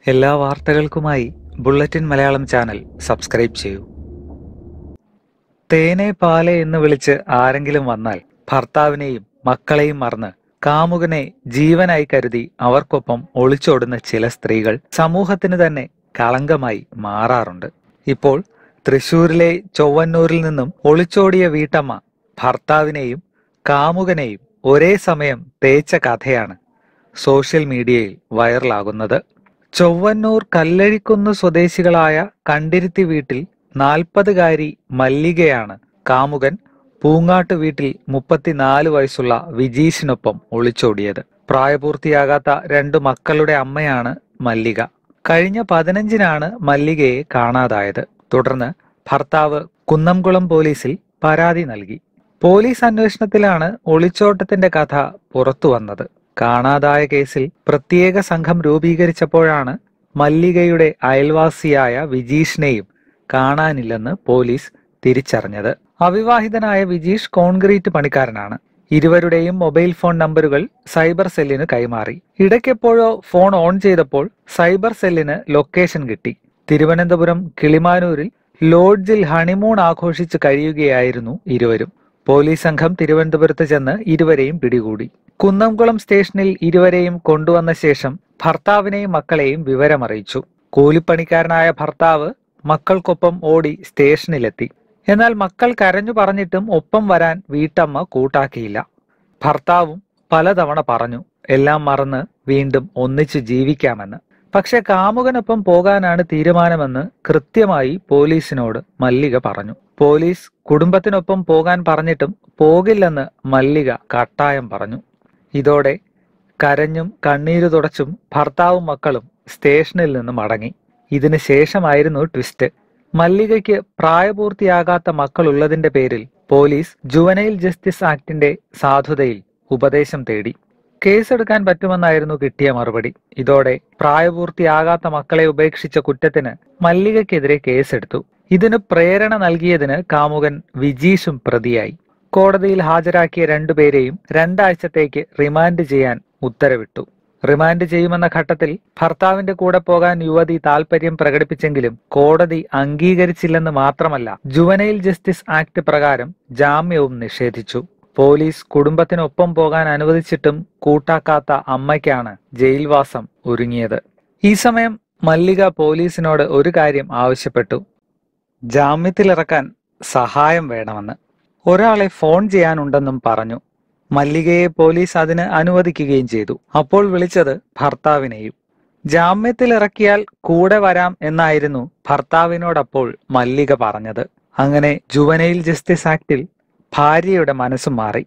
എല്ലാ വാർത്തകൾക്കുമായി bulletin Malayalam channel subscribe ചെയ്യൂ. തേനെ പാലെ എന്ന് വിളിച്ച് ആരെങ്കിലും വന്നാൽ ഭർത്താവിനെയും മക്കളെയും മറന്ന് കാമുകനെ ജീവനായി കരുതി അവർക്കൊപ്പം ഒളിച്ചോടുന്ന ചില സ്ത്രീകൾ സമൂഹത്തിന് തന്നെ കളങ്കമായി മാറാറുണ്ട്. ഇപ്പോൾ തൃശൂരിലെ ചൊവ്വന്നൂരിൽ നിന്നും ഒളിച്ചോടിയ വീട്ടമ്മ ഭർത്താവിനെയും കാമുകനെയും ഒരേ സമയം തേച്ച കഥയാണ് സോഷ്യൽ മീഡിയയിൽ വൈറലാകുന്നത്. ചൊവ്വന്നൂർ കല്ലഴിക്കുന്ന് സ്വദേശികളായ കണ്ടിരുത്തി വീട്ടിൽ 40-കാരി മല്ലികയാണ് കാമുകൻ പൂങ്ങാട്ട് വീട്ടിൽ 34 വയസ്സുള്ള വിജീഷിനൊപ്പം ഒളിച്ചോടിയത്. പ്രായപൂർത്തിയാകാത്ത 2 മക്കളുടെ അമ്മയാണ് മല്ലിക. കഴിഞ്ഞ 15-നാണ് മല്ലികയെ കാണാതായത്. തുടർന്ന് ഭർത്താവ് കുന്നംകുളം പോലീസിൽ പരാതി നൽകി. പോലീസ് അന്വേഷണത്തിലാണ് ഒളിച്ചോട്ടത്തിന്റെ കഥ പുറത്തുവന്നത്. കാണാതായ കേസിൽ പ്രത്യേക സംഘം രൂപീകരിച്ചപ്പോഴാണ് മല്ലികയുടെ അയൽവാസിയായ വിജീഷിനെയും കാണാനില്ലെന്ന് പോലീസ് തിരിച്ചറിഞ്ഞത്. അവിവാഹിതനായ വിജീഷ് കോൺക്രീറ്റ് പണിക്കാരനാണ്. ഇരുവരുടെയും മൊബൈൽ ഫോൺ നമ്പറുകൾ സൈബർ സെല്ലിന് കൈമാറി. ഇടയ്ക്കെപ്പോഴോ ഫോൺ ഓൺ ചെയ്തപ്പോൾ സൈബർ സെല്ലിന് ലൊക്കേഷൻ കിട്ടി. തിരുവനന്തപുരം കിളിമാനൂരിൽ ലോഡ്ജിൽ ഹണിമൂൺ ആഘോഷിച്ച് കഴിയുകയായിരുന്നു ഇരുവരും. പോലീസ് സംഘം തിരുവനന്തപുരത്ത് ചെന്ന് ഇരുവരെയും പിടികൂടി. കുന്നംകുളം സ്റ്റേഷനിൽ ഇരുവരെയും കൊണ്ടുവന്ന ശേഷം ഭർത്താവിനെയും മക്കളെയും വിവരമറിയിച്ചു. കൂലിപ്പണിക്കാരനായ ഭർത്താവ് മക്കൾക്കൊപ്പം ഓടി സ്റ്റേഷനിലെത്തി. എന്നാൽ മക്കൾ കരഞ്ഞു പറഞ്ഞിട്ടും ഒപ്പം വരാൻ വീട്ടമ്മ കൂട്ടാക്കിയില്ല. ഭർത്താവും പലതവണ പറഞ്ഞു എല്ലാം മറന്ന് വീണ്ടും ഒന്നിച്ചു ജീവിക്കാമെന്ന്. പക്ഷെ കാമുകനൊപ്പം പോകാനാണ് തീരുമാനമെന്ന് കൃത്യമായി പോലീസിനോട് മല്ലിക പറഞ്ഞു. പോലീസ് കുടുംബത്തിനൊപ്പം പോകാൻ പറഞ്ഞിട്ടും പോകില്ലെന്ന് മല്ലിക കട്ടായം പറഞ്ഞു. ഇതോടെ കരഞ്ഞും കണ്ണീര് തുടച്ചും ഭർത്താവും മക്കളും സ്റ്റേഷനിൽ നിന്ന് മടങ്ങി. ഇതിന് ശേഷമായിരുന്നു ട്വിസ്റ്റ്. മല്ലികയ്ക്ക് പ്രായപൂർത്തിയാകാത്ത മക്കളുള്ളതിന്റെ പേരിൽ പോലീസ് ജുവനൈൽ ജസ്റ്റിസ് ആക്ടിന്റെ സാധുതയിൽ ഉപദേശം തേടി. കേസെടുക്കാൻ പറ്റുമെന്നായിരുന്നു കിട്ടിയ മറുപടി. ഇതോടെ പ്രായപൂർത്തിയാകാത്ത മക്കളെ ഉപേക്ഷിച്ച കുറ്റത്തിന് മല്ലികയ്ക്കെതിരെ കേസെടുത്തു. ഇതിന് പ്രേരണ നൽകിയതിന് കാമുകൻ വിജീഷും പ്രതിയായി. കോടതിയിൽ ഹാജരാക്കിയ 2 പേരെയും 2 ആഴ്ചത്തേക്ക് റിമാൻഡ് ചെയ്യാൻ ഉത്തരവിട്ടു. റിമാൻഡ് ചെയ്യുമെന്ന ഘട്ടത്തിൽ ഭർത്താവിന്റെ കൂടെ പോകാൻ യുവതി താൽപര്യം പ്രകടിപ്പിച്ചെങ്കിലും കോടതി അംഗീകരിച്ചില്ലെന്ന് മാത്രമല്ല ജുവനൈൽ ജസ്റ്റിസ് ആക്ട് പ്രകാരം ജാമ്യവും നിഷേധിച്ചു. പോലീസ് കുടുംബത്തിനൊപ്പം പോകാൻ അനുവദിച്ചിട്ടും കൂട്ടാക്കാത്ത അമ്മയ്ക്കാണ് ജയിൽവാസം ഒരുങ്ങിയത്. ഈ സമയം മല്ലിക പോലീസിനോട് ഒരു കാര്യം ആവശ്യപ്പെട്ടു. ജാമ്യത്തിലിറക്കാൻ സഹായം വേണമെന്ന്. ഒരാളെ ഫോൺ ചെയ്യാനുണ്ടെന്നും പറഞ്ഞു. മല്ലികയെ പോലീസ് അതിന് അനുവദിക്കുകയും ചെയ്തു. അപ്പോൾ വിളിച്ചത് ഭർത്താവിനെയും. ജാമ്യത്തിലിറക്കിയാൽ കൂടെ വരാം എന്നായിരുന്നു ഭർത്താവിനോടപ്പോൾ മല്ലിക പറഞ്ഞത്. അങ്ങനെ ജുവനൈൽ ജസ്റ്റിസ് ആക്ടിൽ ഭാര്യയുടെ മനസ്സ് മാറി.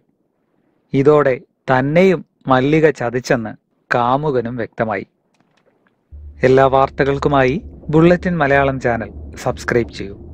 ഇതോടെ തന്നെയും മല്ലിക ചതിച്ചെന്ന് കാമുകനും വ്യക്തമായി. എല്ലാ വാർത്തകൾക്കുമായി ബുള്ളറ്റിൻ മലയാളം ചാനൽ സബ്സ്ക്രൈബ് ചെയ്യൂ.